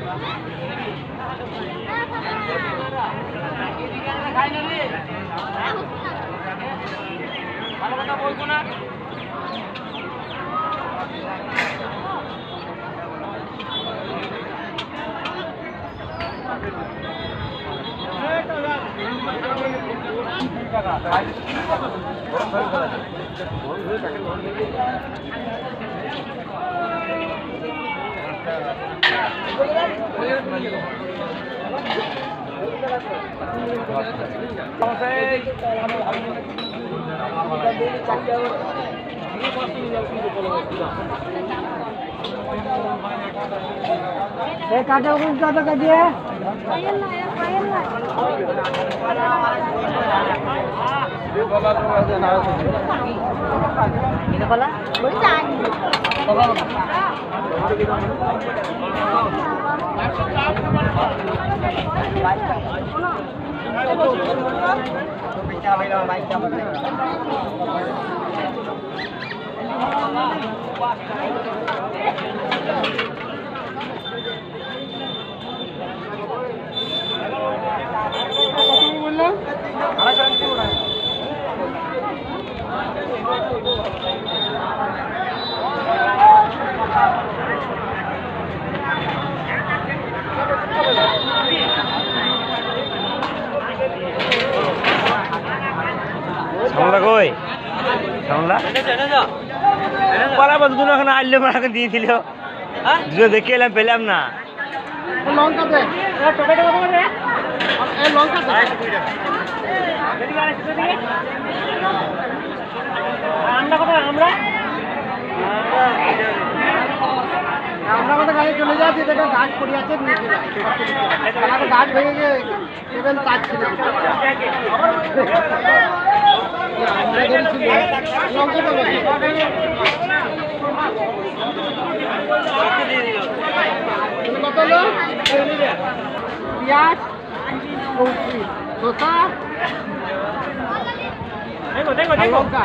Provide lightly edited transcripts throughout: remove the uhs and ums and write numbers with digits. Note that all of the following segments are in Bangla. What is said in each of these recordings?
ভালো কথা বলবো না। काटा उल्टा का दिए ini pala boleh সামলা কই সামলা পড়া বন্ধু এখন আইলে মাকে দিয়েছিল দুটো দেখে এলাম পেলাম না লঙ্কা দে টমেটো কত করে এই লঙ্কা দে আমরা কত আমরা কত গাড়ি চলে যাচ্ছি দেখো গাছ পড়ে আছে আমাদের গাছ ভেঙে গিয়ে কেবল তার ছিল লঙ্কা তো কত হলো পেঁয়াজ শসা লঙ্কা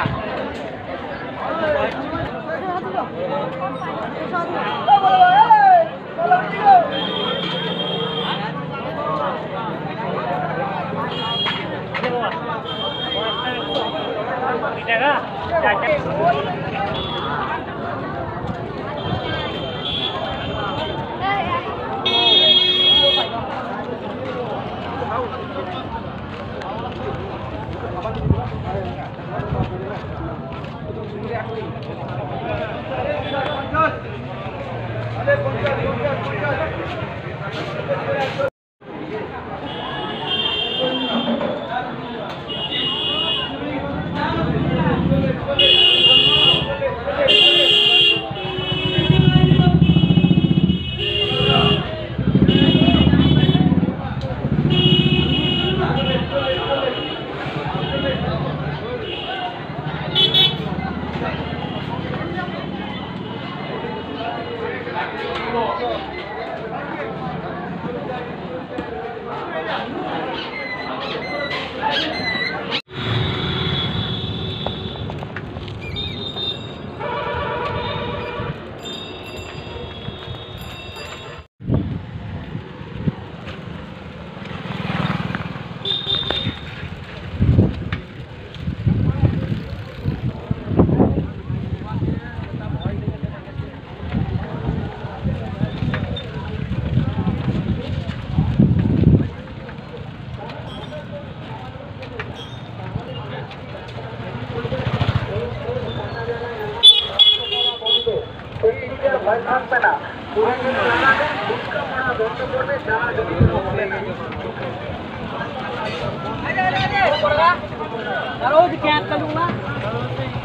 Taruh di kata dulu lah.